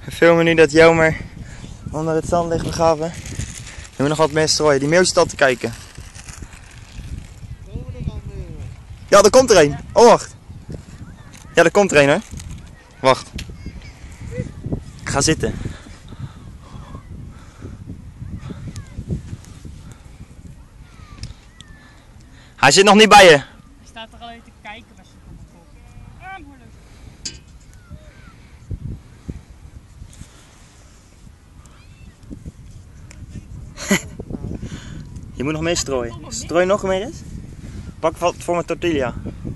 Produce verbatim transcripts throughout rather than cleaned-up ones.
We filmen nu dat Jelmer onder het zand ligt begraven. We moeten nog wat mensen strooien. Die meeuw zit al te kijken. Ja, er komt er een. Oh, wacht. Ja, er komt er een, hè. Wacht. Ik ga zitten. Hij zit nog niet bij je. Hij staat er alleen te kijken waar ze komt. Ah, moeilijk. Je moet nog meer strooien. Strooi nog meer eens. Pak wat voor mijn tortilla.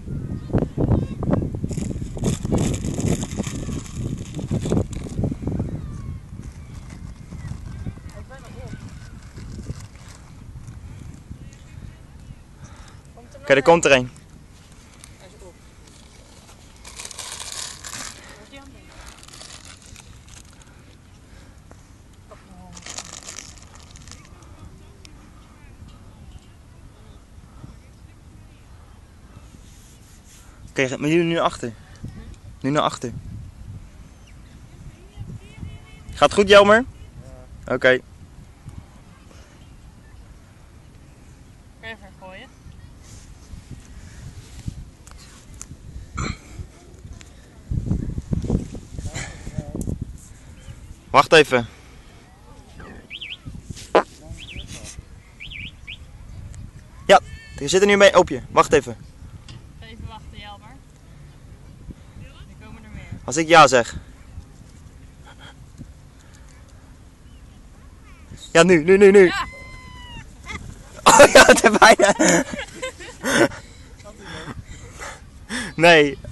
Oké, okay, er komt er een. Oké, okay, maar jullie nu naar achter. Nu naar achter. Gaat goed, Jelmer? Ja. Oké. Okay. Even gooien. Wacht even. Ja, er zit er nu mee op je. Wacht even. Even wachten, Jelmer. Er komen er meer. Als ik ja zeg. Ja, nu, nu, nu, nu. Ja. Oh ja, het is bijna. Nee.